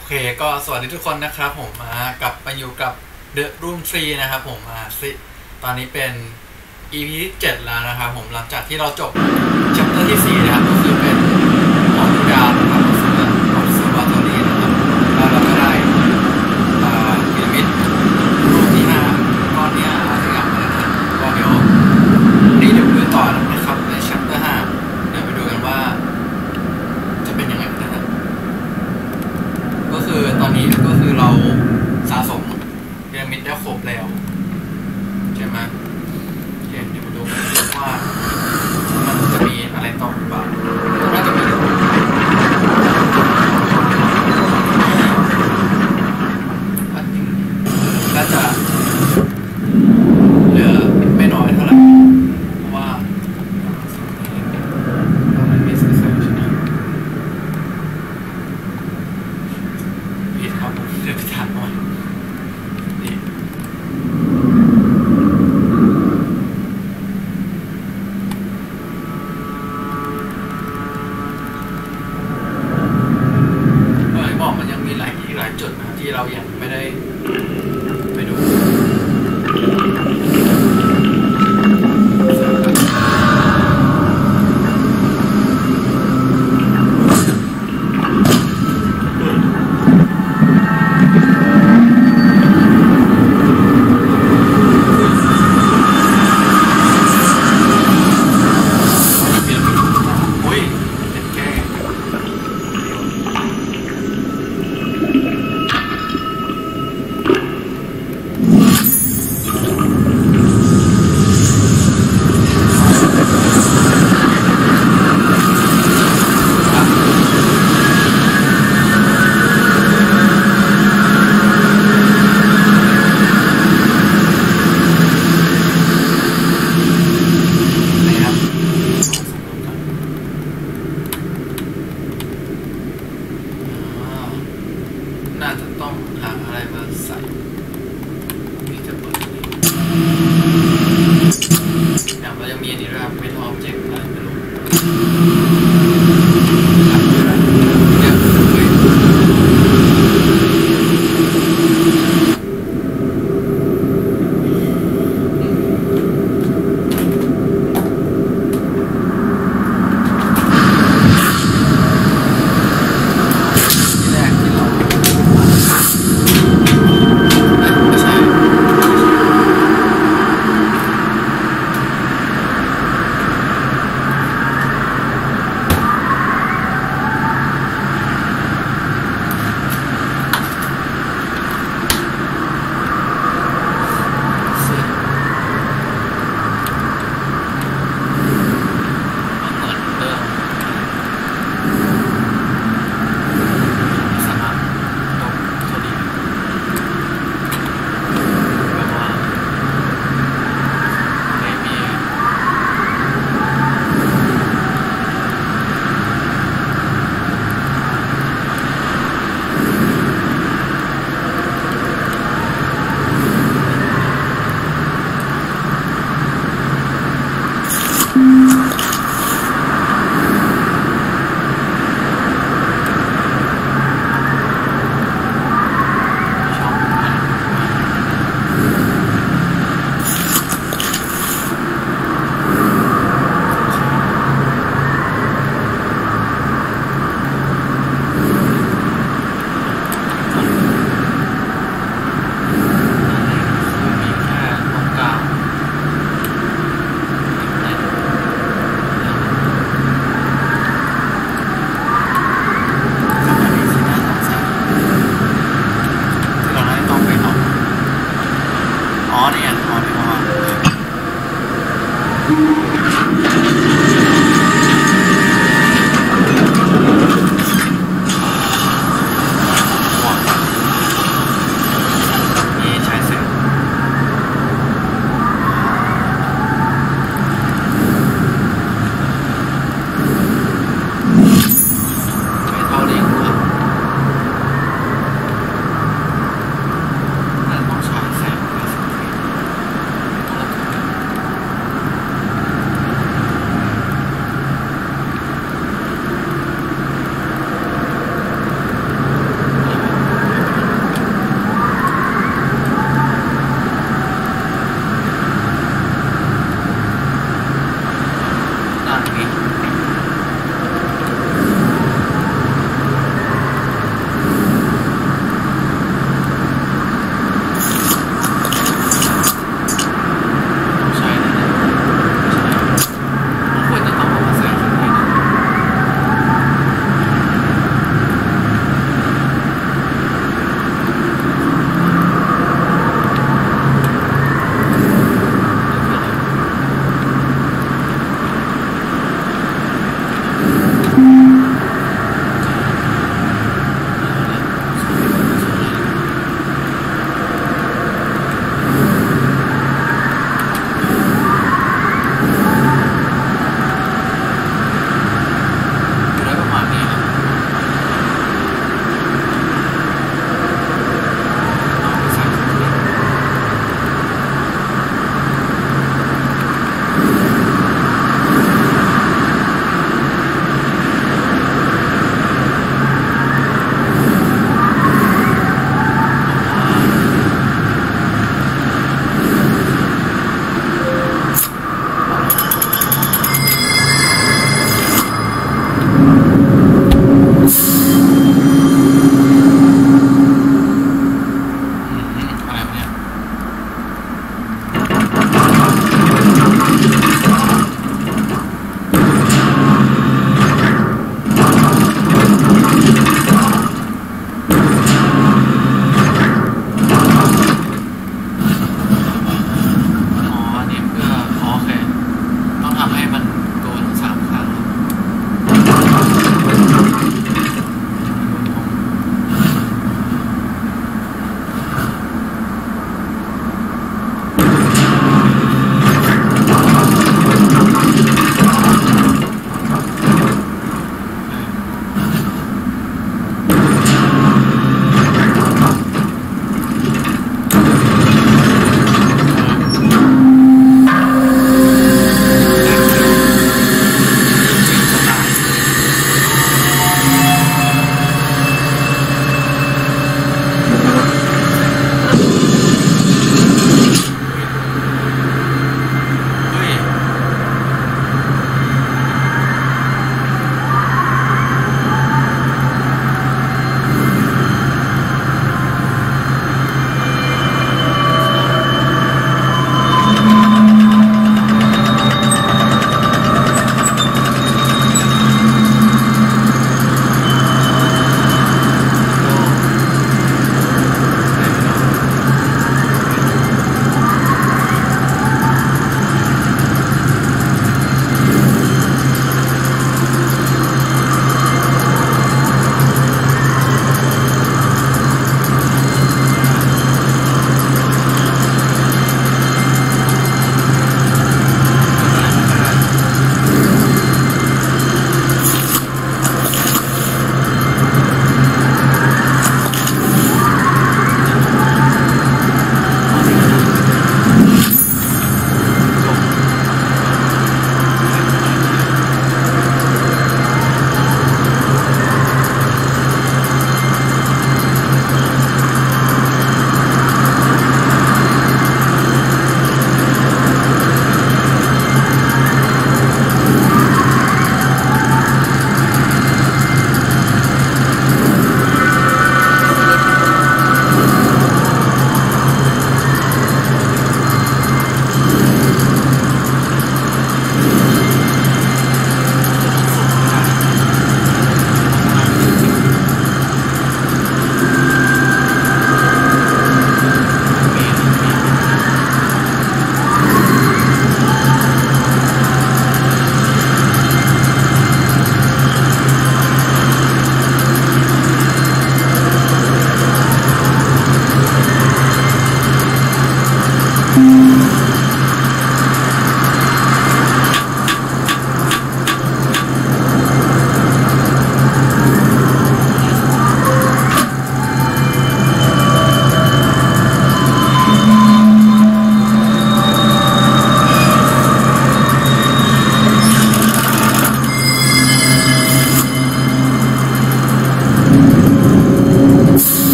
เคก็สวัสดีทุกคนนะครับผมกลับมาอยู่กับ The Room 3นะครับผมตอนนี้เป็น EP ที่7แล้วนะครับผมหลังจากที่เราจบ chapter ที่4นะครับก็คือเป็นหอดูดาวนะครับobservatory นะครับแล้วเราก็ได้พีระมิดรูปที่5ก้อนนี้อะไรอย่างเงี้ยนะก็เดี๋ยวดูต่อนะครับใน chapter 5เดี๋ยวไปดูกันว่าจะเป็นยังไงนะครับก็คือตอนนี้ก็คือเราสะสมพีระมิดได้ครบแล้วใช่ไหมเดี๋ยวมาดูกันว่ามันจะมีอะไรต่อหรือเปล่าน่าจะมีน่าจะเหลือไม่น้อยเท่าไหร่เพราะว่ามันมีสิ่งใช่ไหมผิดครับผมเดี๋ยวไปถามหน่อยนี่บอกมันยังมีหลายจุดนะที่เรายังไม่ได้ไปดูน่าจะต้องหาอะไรมาใส่นี่จะเปิดอย่างเราจะมีอันนี้ด้วยครับเป็นออบเจกต์อะไรไม่รู้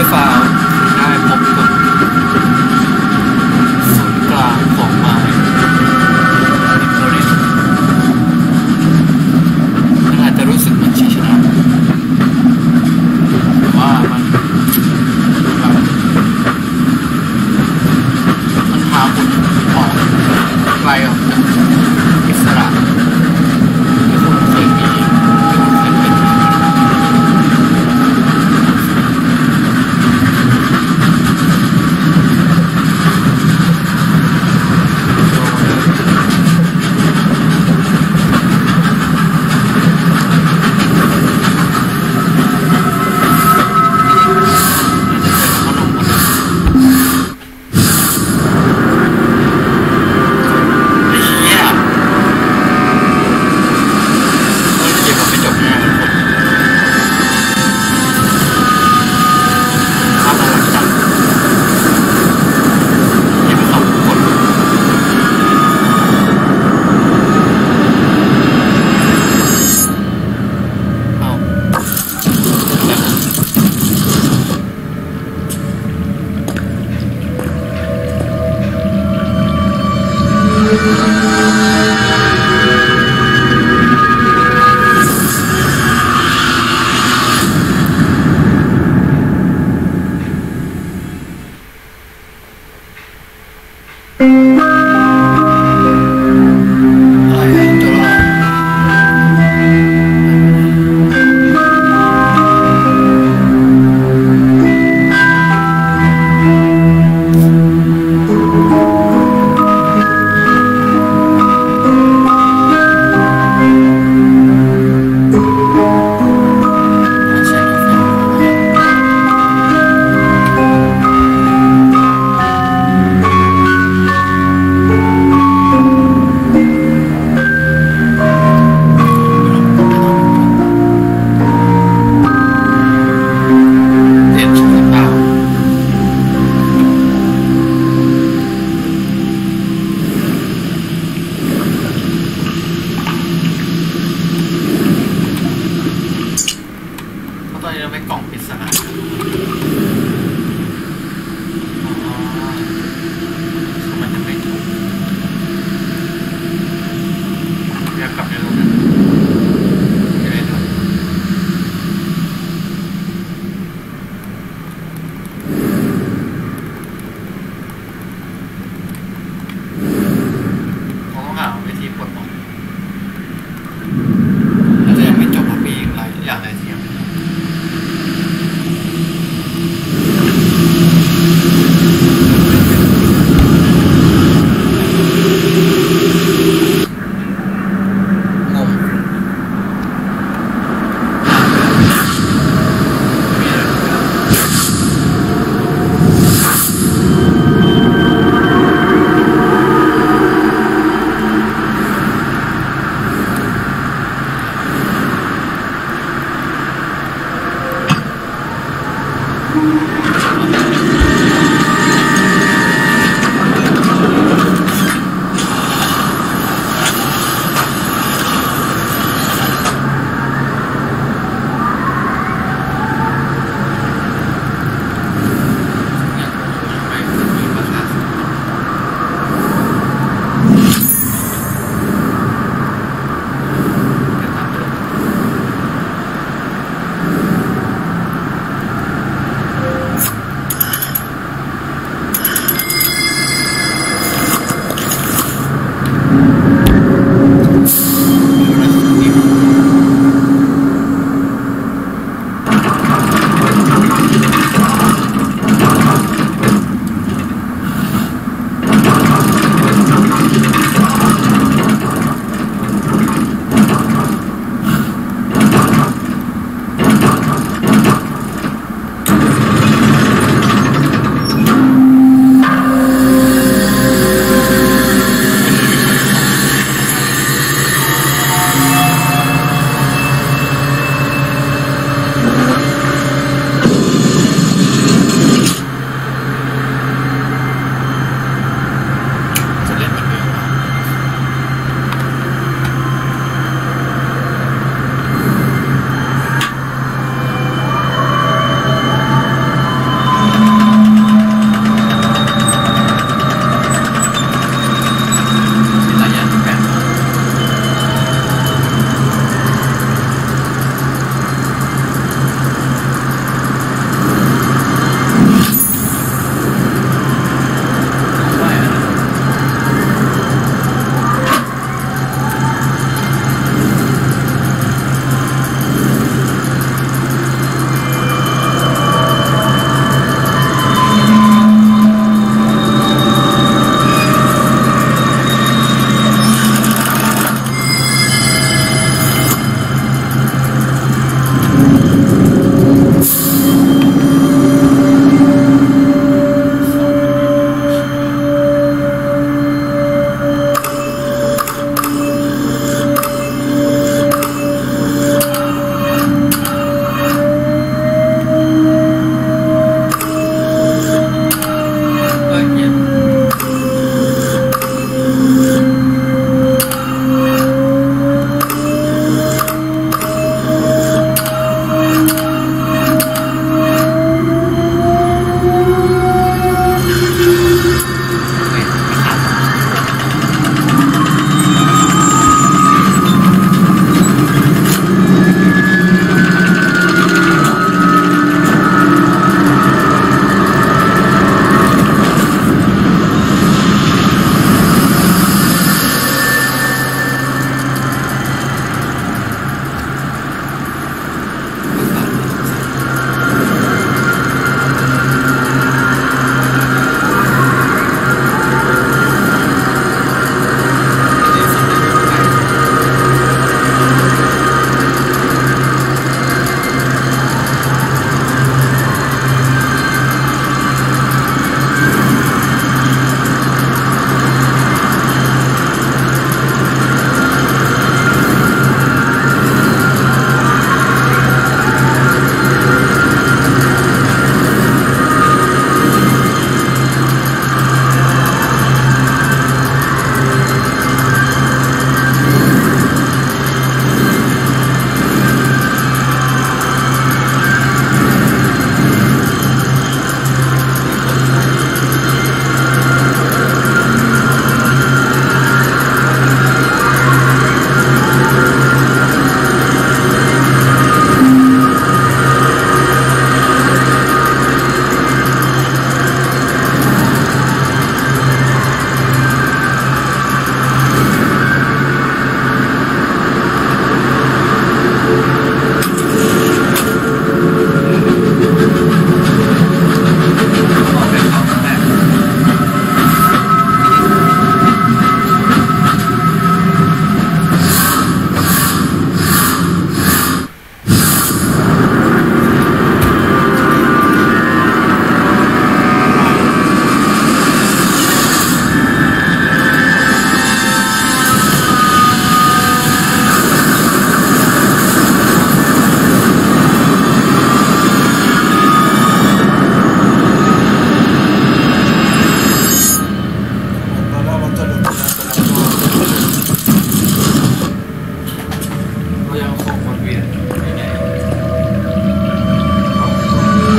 ฟาวได้พบกับศูนย์กลางของไม้มันอาจจะรู้สึกเหมือนชัยชนะแต่ว่ามันพาคุณออกไกลออกจากอิสระที่คุณเคยมีที่คุณเคยเป็น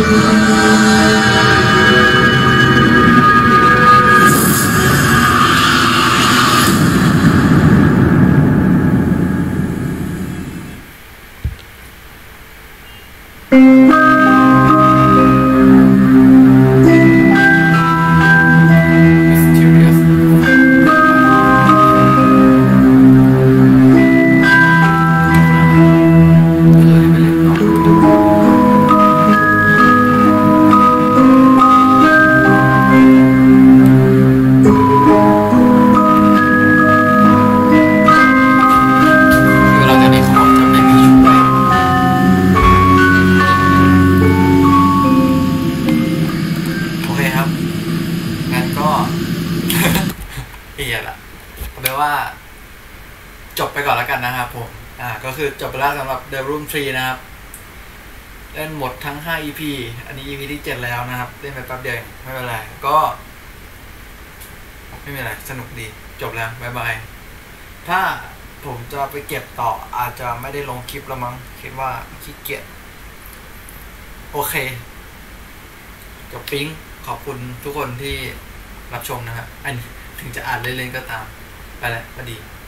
จบไปก่อนแล้วกันนะครับผมก็คือจบไปแล้วสำหรับ The Room 3 นะครับเล่นหมดทั้ง5 EP อันนี้ EP ที่ 7แล้วนะครับเล่นไปแป๊บเดียวไม่เป็นไรก็ไม่เป็นไรสนุกดีจบแล้วบ๊ายบายถ้าผมจะไปเก็บต่ออาจจะไม่ได้ลงคลิปแล้วมั้งคิดว่าขี้เกียจโอเคจบปิ๊งขอบคุณทุกคนที่รับชมนะครับอันถึงจะอ่านเล่นๆก็ตามไปแล้วก็ดี